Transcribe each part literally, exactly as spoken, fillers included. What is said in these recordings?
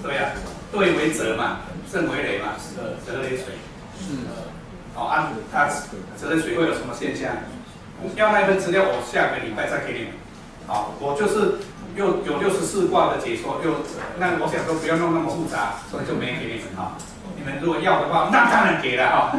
对啊，兑为泽嘛，震为雷嘛，泽雷水。是。好，按它泽雷水会有什么现象？要那份资料，我下个礼拜再给你们。好，我就是又有六十四卦的解说，又那我想说不要弄那么复杂，所以就没给你们哈。你们如果要的话，那当然给了哈。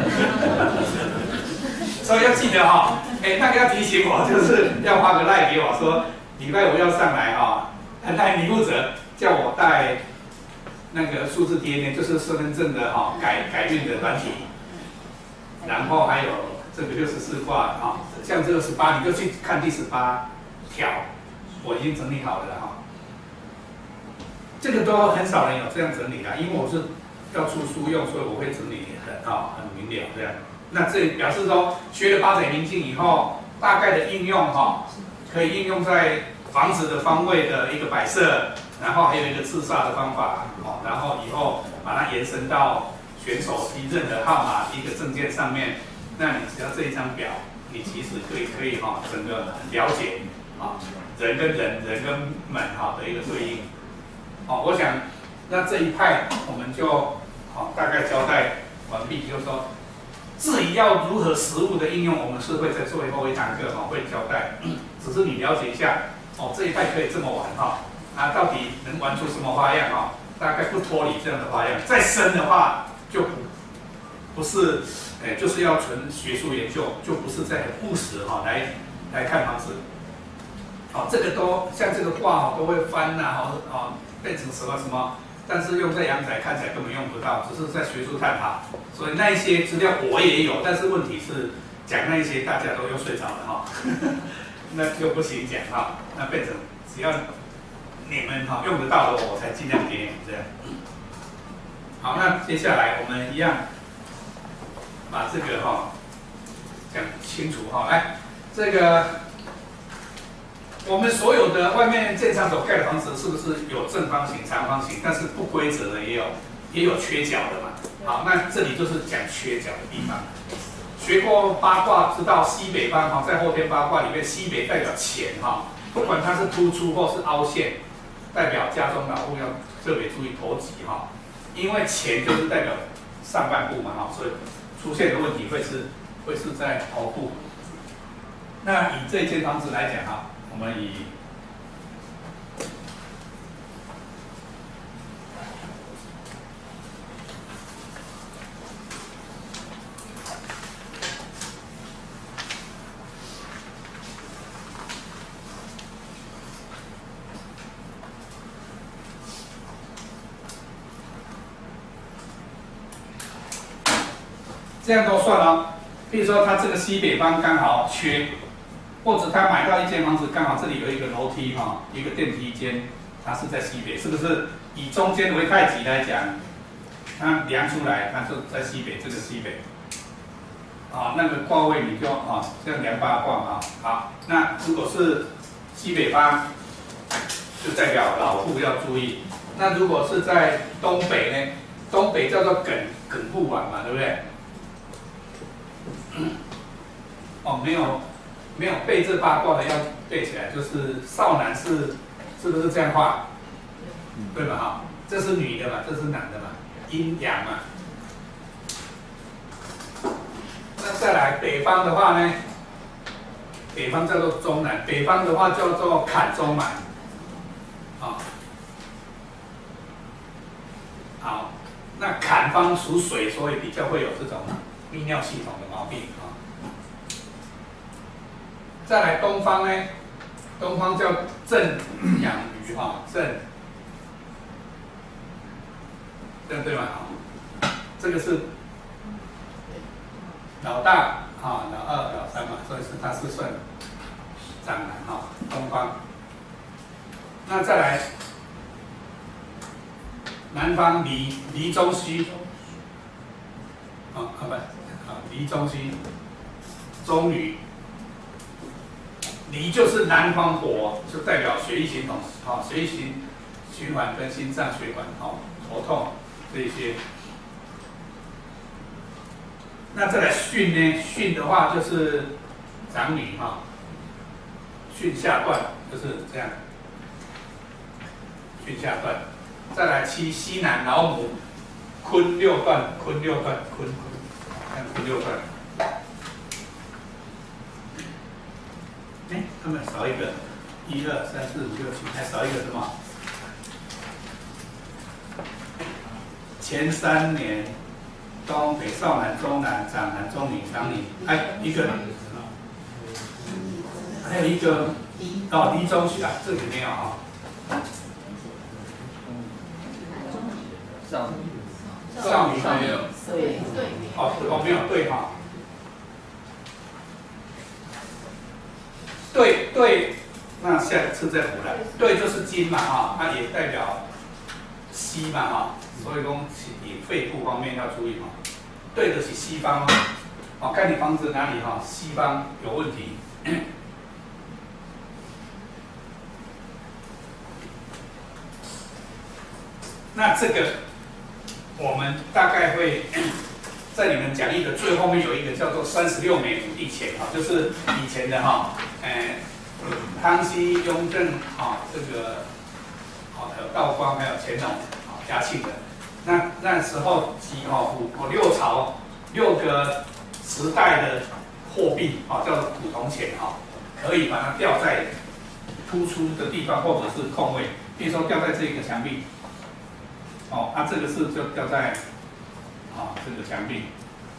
所以要记得哈，哎，那个要提醒我，就是要发个赖给我说，礼拜五要上来哈，赖你负责，叫我带那个数字 D N A， 就是身份证的哈改改运的软体，然后还有这个六十四卦哈，像这个十八，你就去看第十八条，我已经整理好了哈。这个都很少人有这样整理的，因为我是要出书用，所以我会整理很好很明了这样。那这表示说，学了八载明镜以后，大概的应用哈，可以应用在房子的方位的一个摆设，然后还有一个自煞的方法，哦，然后以后把它延伸到选手机任何号码一个证件上面，那你只要这一张表，你其实可以可以哈，整个了解啊，人跟人、人跟门哈的一个对应，哦，我想那这一派我们就好大概交代完毕，就是说。至于要如何实物的应用，我们是会在最后一堂课哈会交代，只是你了解一下哦，这一派可以这么玩哈，啊，到底能玩出什么花样哈？大概不脱离这样的花样，再深的话就不不是，哎，就是要纯学术研究，就不是在很务实哈来来看房子，哦，这个都像这个卦哈都会翻呐，哦哦变成什么什么。但是用在阳宅看起来根本用不到，只是在学术探讨。所以那一些资料我也有，但是问题是讲那一些大家都又睡着了哈，那就不行讲哈，那变成只要你们哈用得到的，我才尽量给你们这样。好，那接下来我们一样把这个哈讲清楚哈，来这个。我们所有的外面建商所盖的房子，是不是有正方形、长方形？但是不规则的也有，也有缺角的嘛。好，那这里就是讲缺角的地方。学过八卦知道西北方哈，在后天八卦里面，西北代表钱哈，不管它是突出或是凹陷，代表家中老户要特别注意头吉哈，因为钱就是代表上半部嘛哈，所以出现的问题会是会是在头部。那以这间房子来讲哈。我们以这样都算哦。比如说，它这个西北方刚好缺。或者他买到一间房子，刚好这里有一个楼梯哈，一个电梯间，它是在西北，是不是？以中间为太极来讲，它量出来，它就在西北，这个西北。啊，那个卦位你就啊，这样量八卦嘛。好，那如果是西北方，就代表老户要注意。那如果是在东北呢？东北叫做艮艮不晚嘛，对不对？哦，没有。没有背这八卦的要背起来，就是少男是是不是这样画？对吧？哈，这是女的嘛，这是男的嘛，阴阳嘛。那再来北方的话呢？北方叫做中南，北方的话叫做坎中满。啊，好，那坎方属水，所以比较会有这种泌尿系统的毛病啊。再来东方呢，东方叫震养鱼哈，震，这样对吗？这个是老大啊，老二、老三嘛，所以是它是算长男哈，东方。那再来南方离离中虚，啊啊不，啊离中虚，中女。离就是南方火，就代表血液系统，好、哦，血液循循环跟心脏血管，好、哦，头痛这一些。那再来巽呢？巽的话就是长女哈，巽下段就是这样，巽下段。 再来七西南老母，坤六段，坤六段，坤坤，看坤六段。哎，他们少一个，一二三四五六七，还少一个什么？前三年，东北少南中南长南中女长女，哎，一个，还有一个哦，离中学啊，这里没有啊。 少少女没有， 对对， 哦哦没有对哈，对对，那下次再补来，对就是金嘛哈，它也代表西嘛哈，所以讲你肺部方面要注意哈，对的是西方哦，哦看你房子哪里哈，西方有问题。那这个我们大概会在你们讲义的最后面有一个叫做三十六枚五帝钱哈，就是以前的哈，呃，康熙、雍正啊，这个啊还有道光还有乾隆啊嘉庆的，那那时候几哦五哦六朝六个时代的货币啊叫做古铜钱哈，可以把它吊在突出的地方或者是空位，比如说吊在这个墙壁。哦，它、啊、这个是就吊在啊这个墙壁，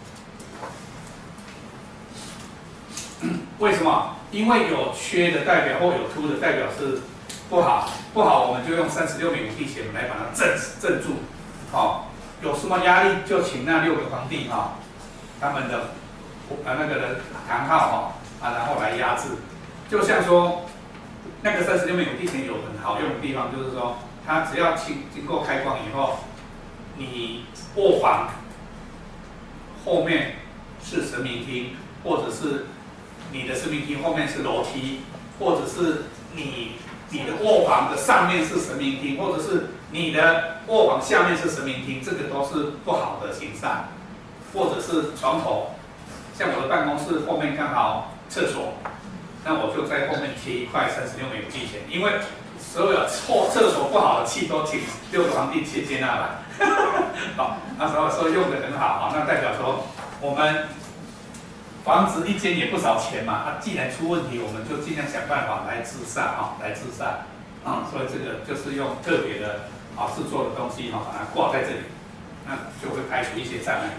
为什么？因为有缺的代表或有凸的代表是不好，不好我们就用三十六枚五帝钱来把它镇镇住。哦，有什么压力就请那六个皇帝哈、哦，他们的呃那个人唐号哈啊，然后来压制。就像说那个三十六枚五帝钱有很好用的地方，就是说。它只要经经过开光以后，你卧房后面是神明厅，或者是你的神明厅后面是楼梯，或者是你你的卧房的上面是神明厅，或者是你的卧房下面是神明厅，这个都是不好的形象。或者是床头，像我的办公室后面刚好厕所，那我就在后面贴一块三十六枚五帝钱，因为。所有厕厕所不好的气都请六个皇帝去接纳来，好，那时候说用的很好啊，那代表说我们房子一间也不少钱嘛，那、啊、既然出问题，我们就尽量想办法来自杀啊，来自杀啊，所以这个就是用特别的啊制作的东西哈、啊，把它挂在这里，那就会排除一些障碍。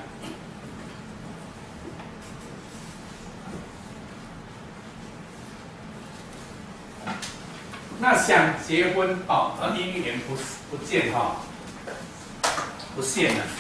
那想结婚哦，而姻缘不不见哈、哦，不现了。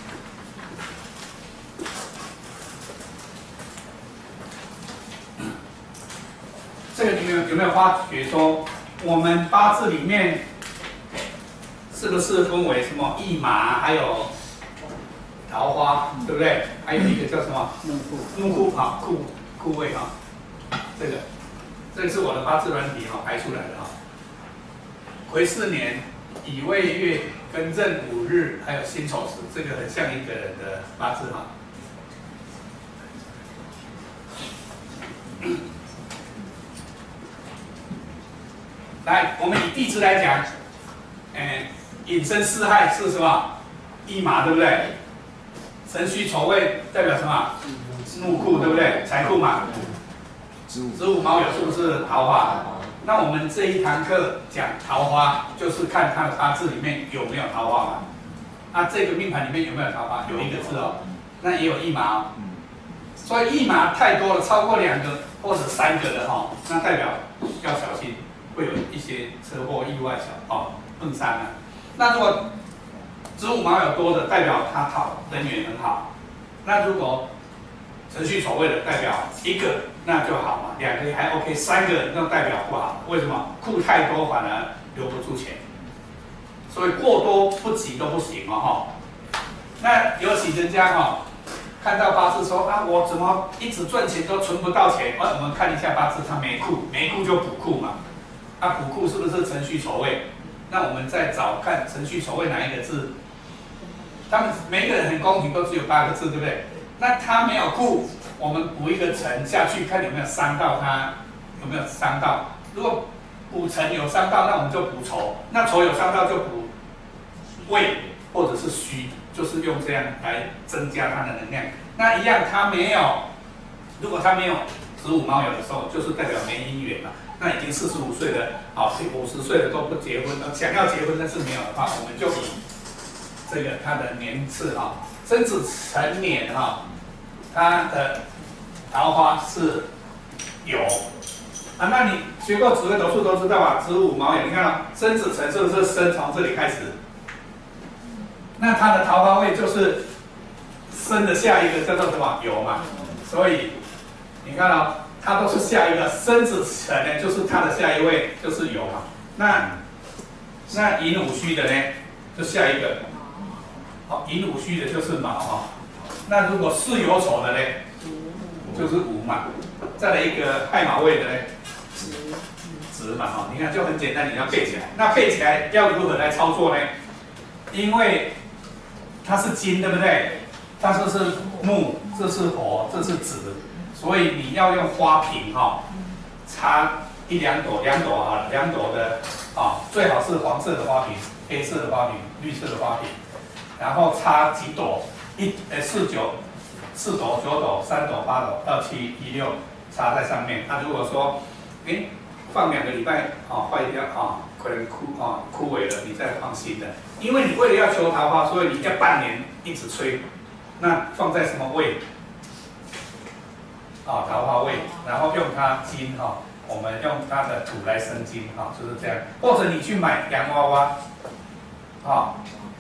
这个你们有没有发觉说，我们八字里面是不是分为什么驿马，还有桃花，对不对？还有一个叫什么木库， 木库啊，库库位哈，这个。这个是我的八字软体哈排出来的哈。癸巳年乙未月庚壬午日，还有辛丑时，这个很像一个人的八字哈。来，我们以地支来讲，哎，寅申巳亥是什么？驿马对不对？辰戌丑未代表什么？木库对不对？财库嘛。子午卯酉是不是桃花？那我们这一堂课讲桃花，就是看他的八字里面有没有桃花嘛。那这个命盘里面有没有桃花？有一个字哦，那也有驿马哦。所以驿马太多了，超过两个或者三个的哈、哦，那代表要小心，会有一些车祸、意外小哦碰伤了。那如果子午卯酉多的，代表他好人缘很好。那如果辰戌丑未的代表一个那就好嘛，两个还 OK， 三个那代表不好。为什么？库太多反而留不住钱，所以过多不急都不行哦哈。那尤其人家哈、哦、看到八字说啊，我怎么一直赚钱都存不到钱？啊，我们看一下八字，他没库，没库就补库嘛。啊，补库是不是辰戌丑未？那我们再找看辰戌丑未哪一个字？他们每个人很公平，都只有八个字，对不对？那他没有库，我们补一个辰下去，看有没有伤到他，有没有伤到。如果补辰有伤到，那我们就补丑；那丑有伤到就补未或者是戌，就是用这样来增加它的能量。那一样，它没有，如果它没有子午卯酉的时候，就是代表没姻缘嘛。那已经四十五岁了，好，五十岁了都不结婚，想要结婚但是没有的话，我们就以这个他的年次哈，庚子辰年哈，他的桃花是酉啊。那你学过紫微斗数都知道啊，子午卯酉，你看到庚子辰是不是申从这里开始？那他的桃花位就是申的下一个叫做什么酉嘛，所以你看到、哦、它都是下一个申子辰呢，就是它的下一位就是酉嘛。那那寅午戌的呢，就下一个，好、哦，寅午戌的就是卯哈、哦。那如果巳酉丑的呢，就是午嘛。再来一个亥卯未的呢，子嘛哈。你看就很简单，你要背起来。那背起来要如何来操作呢？因为它是金，对不对？它这是木，这是火，这是子，所以你要用花瓶哈、哦，插一两朵，两朵啊，两朵的啊，最好是黄色的花瓶、黑色的花瓶、绿色的花瓶，然后插几朵，一呃四九四朵、九朵、三朵、八朵、二七一六插在上面。那、啊、如果说，哎，放两个礼拜啊，坏掉啊，可能枯啊枯萎了，你再放新的。因为你为了要求桃花，所以你要半年一直吹。那放在什么位？啊，桃花位，然后用它金哈、哦，我们用它的土来生金哈、哦，就是这样。或者你去买洋娃娃，啊、哦，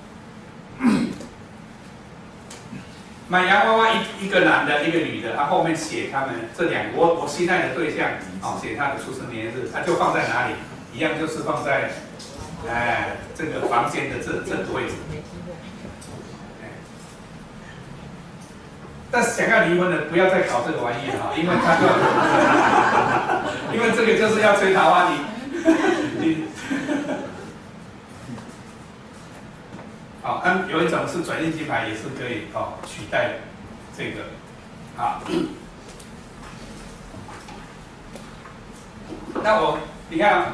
买洋娃娃一一个男的，一个女的，他、啊、后面写他们这两个我我心爱的对象，啊、哦，写他的出生年月日，他、啊、就放在哪里？一样就是放在，哎，这个房间的这这个位置。但是想要离婚的，不要再搞这个玩意哈，因为他就，因为这个就是要吹桃花，你你，好，那有一种是转运金牌，也是可以哦取代这个，好，那我你看，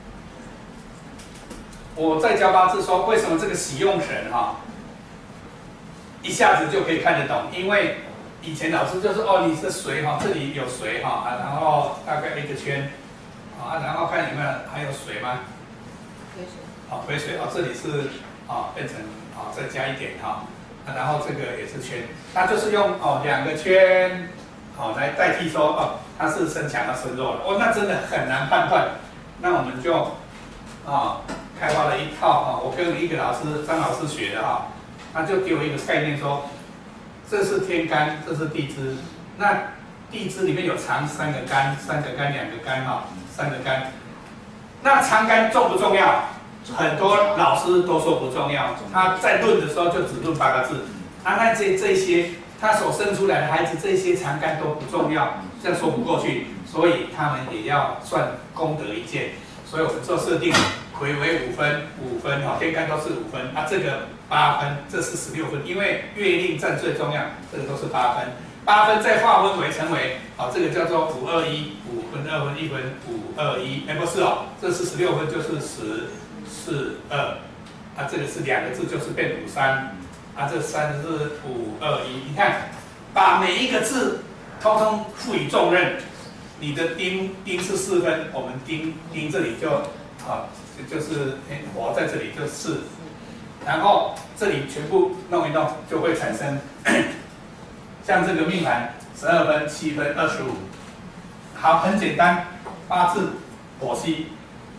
我在教八字说，为什么这个喜用神哈？一下子就可以看得懂，因为以前老师就说哦，你是水哈，这里有水哈啊，然后大概一个圈，啊，然后看有没有还有水吗？回水。好，回水哦，这里是啊变成啊再加一点哈，啊，然后这个也是圈，它就是用哦两个圈，好、哦、来代替说哦它是生强要生弱了，哦那真的很难判断，那我们就啊、哦、开发了一套啊、哦，我跟一个老师张老师学的哈。他就给我一个概念说，这是天干，这是地支。那地支里面有长三个干，三个干，两个干哈，三个干。那长干重不重要？很多老师都说不重要。他在论的时候就只论八个字。啊，那这这些他所生出来的孩子，这些长干都不重要，这样说不过去。所以他们也要算功德一件。所以我们做设定，癸为五分，五分哈，天干都是五分，啊这个八分，这是十六分，因为月令占最重要，这个都是八分，八分再划分为成为，好这个叫做五二一，五分二分一分五二一，哎不是哦，这是十六分就是十四二，啊这个是两个字就是变五三，啊这三是五二一，你看把每一个字通通赋予重任。你的丁丁是四分，我们丁丁这里就啊，就是火在这里就四，然后这里全部弄一弄，就会产生像这个命盘十二分、七分、二十五，好，很简单，八字火系，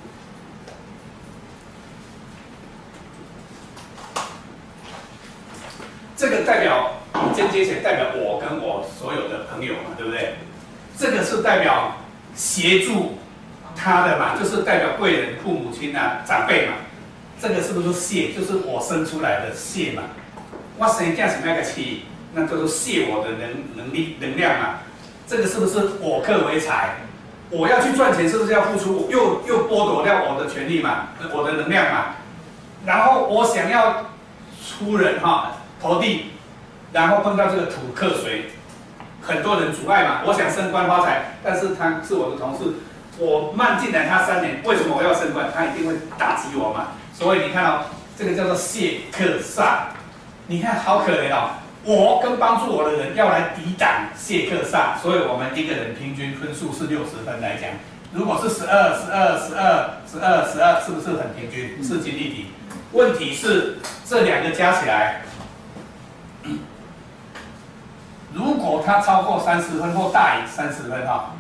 这个代表间接写代表我跟我所有的朋友嘛，对不对？这个是代表协助他的嘛，就是代表贵人、父母亲啊、长辈嘛。这个是不是泄？就是我生出来的泄嘛。我生下是那个气，那就是泄我的能能力能量嘛。这个是不是我克为财？我要去赚钱，是不是要付出？又又剥夺掉我的权利嘛，我的能量嘛。然后我想要出人哈投地，然后碰到这个土克水。很多人阻碍嘛，我想升官发财，但是他是我的同事，我慢进来他三年，为什么我要升官？他一定会打击我嘛。所以你看到、哦、 这个叫做谢克煞。你看好可怜哦，我跟帮助我的人要来抵挡谢克煞，所以我们一个人平均分数是六十分来讲。如果是十二、十二、十二、十二、十二，是不是很平均？势均力敌。问题是这两个加起来，如果它超过三十分或大于三十分哈，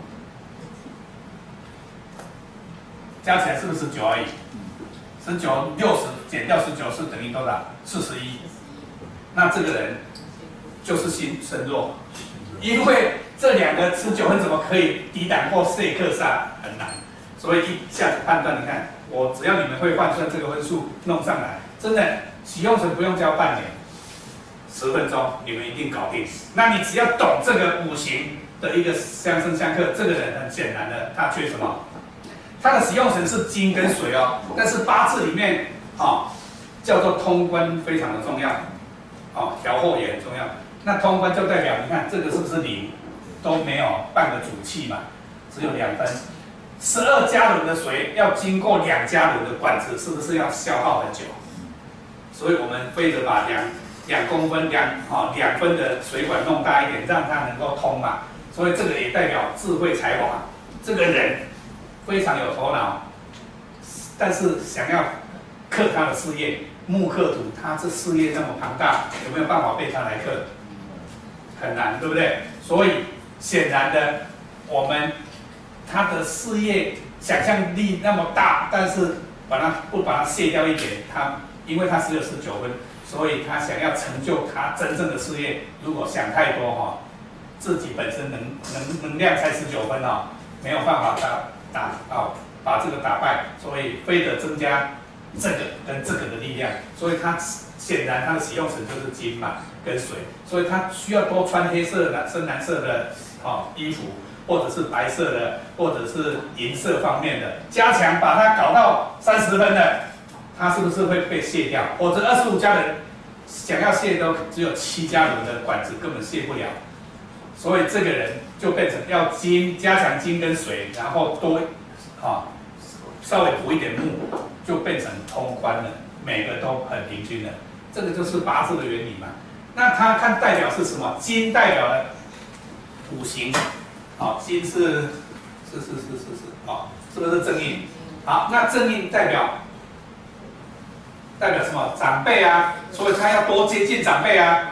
加起来是不是十九而已？十九六十减掉十九是等于多少？四十一。那这个人就是心身弱，因为这两个十九分怎么可以抵挡过谢克煞？很难，所以一下子判断，你看我只要你们会换算这个分数弄上来，真的喜用神不用教半年，十分钟你们一定搞定。那你只要懂这个五行的一个相生相克，这个人很显然的他缺什么？他的喜用神是金跟水哦，但是八字里面哦叫做通关非常的重要，哦调候也很重要。那通关就代表你看这个是不是零？都没有半个主气嘛，只有两分。十二加仑的水要经过两加仑的管子，是不是要消耗很久？所以我们非得把两两公分两啊两分的水管弄大一点，让它能够通嘛。所以这个也代表智慧才华。这个人非常有头脑，但是想要克他的事业，木克土，他这事业那么庞大，有没有办法被他来克？很难，对不对？所以显然的，我们他的事业想象力那么大，但是把它不把它卸掉一点，他因为他只有十九分，所以他想要成就他真正的事业，如果想太多哈、哦，自己本身能能能量才十九分哦，没有办法打打哦把这个打败，所以非得增加这个跟这个的力量，所以他显然他的喜用神就是金嘛跟水，所以他需要多穿黑色的深蓝色的哦衣服，或者是白色的，或者是银色方面的，加强把它搞到三十分的，它是不是会被卸掉？或者二十五加仑想要卸都只有七加仑的管子根本卸不了，所以这个人就变成要金加强金跟水，然后多啊、哦、稍微补一点木，就变成通关了，每个都很平均了。这个就是八字的原理嘛。那他看代表是什么？金代表了五行，好、哦，金是是是是是是，好、哦，是不是正印？好，那正印代表代表什么？长辈啊，所以他要多接近长辈啊。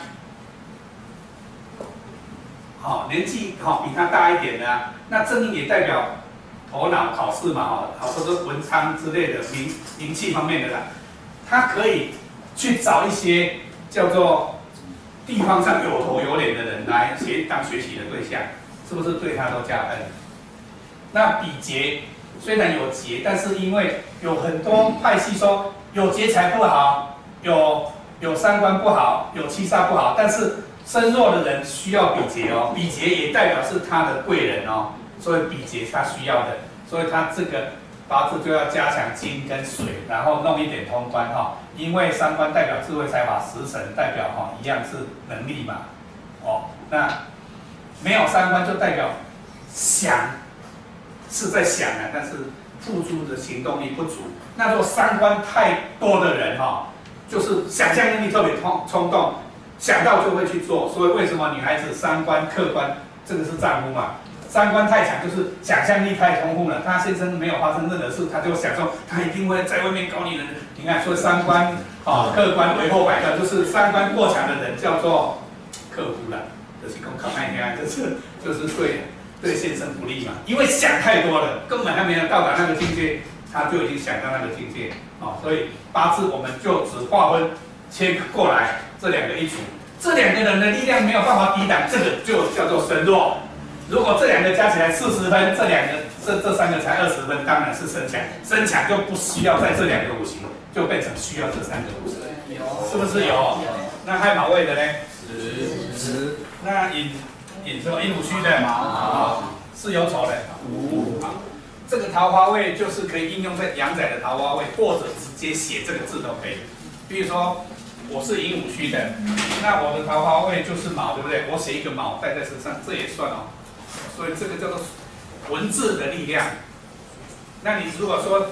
好、哦，年纪好、哦、比他大一点的、啊，那正印也代表头脑考试嘛，哈，好，或者文昌之类的名名气方面的啦，他可以去找一些叫做地方上有头有脸的人来学当学习的对象，是不是对他都加分？那比劫虽然有劫，但是因为有很多派系说有劫财不好，有有三官不好，有七煞不好，但是身弱的人需要比劫哦，比劫也代表是他的贵人哦，所以比劫他需要的，所以他这个八字就要加强金跟水，然后弄一点通关哈、哦，因为三官代表智慧才华，食神代表哈、哦、一样是能力嘛，哦，那没有三官就代表想是在想啊，但是付诸的行动力不足。那如果三官太多的人哈、哦，就是想象能力特别冲冲动，想到就会去做，所以为什么女孩子三观客观这个是丈夫嘛？三观太强，就是想象力太丰富了。他先生没有发生任何事，他就想说他一定会在外面搞女人。你看，所以三观啊、哦，客观为后百段，就是三观过强的人叫做克夫了，就是讲靠爱家，就是就是对对先生不利嘛。因为想太多了，根本还没有到达那个境界，他就已经想到那个境界啊、哦。所以八字我们就只划分切过来这两个一组，这两个人的力量没有办法抵挡，这个就叫做身弱。如果这两个加起来四十分，这两个这这三个才二十分，当然是身强。身强就不需要在这两个五行，就变成需要这三个五行，是不是有？那亥卯未的呢？十十。那寅寅什么？寅午戌的？好，是有丑的。午。好，这个桃花位就是可以应用在阳宅的桃花位，或者直接写这个字都可以。比如说我是寅午戌的，那我的桃花位就是卯，对不对？我写一个卯带在身上，这也算哦。所以这个叫做文字的力量。那你如果说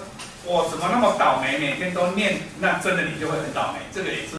我怎么那么倒霉，每天都念，那真的你就会很倒霉，这个也是。